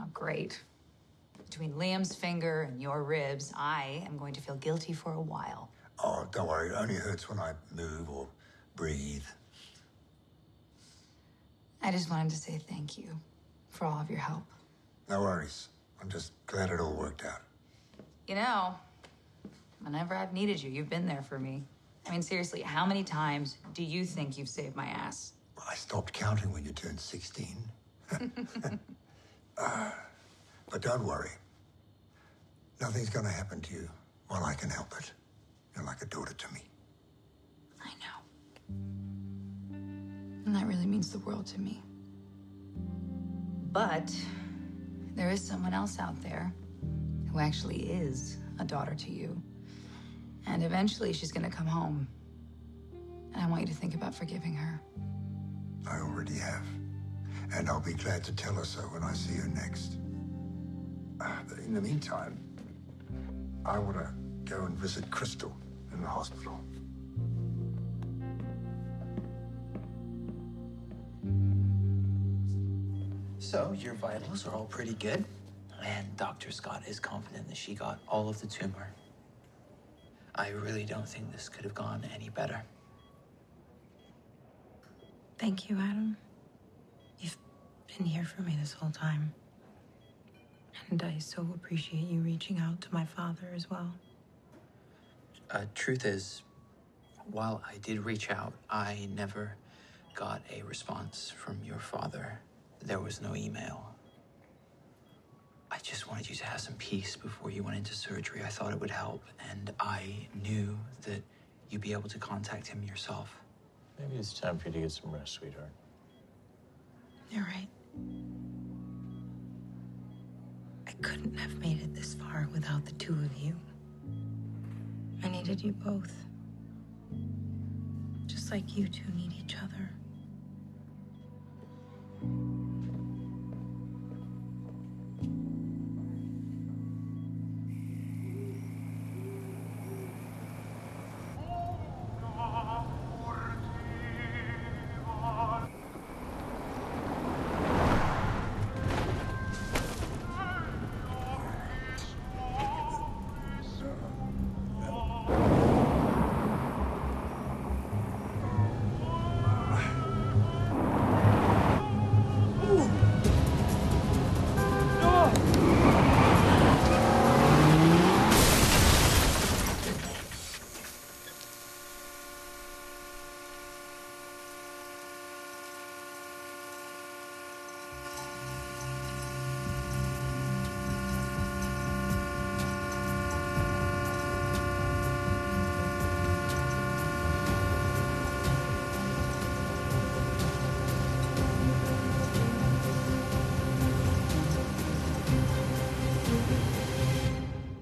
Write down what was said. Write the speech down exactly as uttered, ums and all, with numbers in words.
Oh, great. Between Liam's finger and your ribs, I am going to feel guilty for a while. Oh, don't worry. It only hurts when I move or breathe. I just wanted to say thank you for all of your help. No worries. I'm just glad it all worked out. You know, whenever I've needed you, you've been there for me. I mean, seriously, how many times do you think you've saved my ass? Well, I stopped counting when you turned sixteen. uh, but don't worry. Nothing's gonna happen to you while I can help it. You're like a daughter to me. I know. And that really means the world to me. But there is someone else out there who actually is a daughter to you. And eventually she's gonna come home. And I want you to think about forgiving her. I already have. And I'll be glad to tell her so when I see her next. Uh, but in the meantime, I want to go and visit Cristal in the hospital. So, your vitals are all pretty good, and Doctor Scott is confident that she got all of the tumor. I really don't think this could have gone any better. Thank you, Adam. You've been here for me this whole time. And I so appreciate you reaching out to my father as well. Uh, truth is, while I did reach out, I never got a response from your father. There was no email. I just wanted you to have some peace before you went into surgery. I thought it would help, and I knew that you'd be able to contact him yourself. Maybe it's time for you to get some rest, sweetheart. You're right. I couldn't have made it this far without the two of you. I needed you both. Just like you two need each other.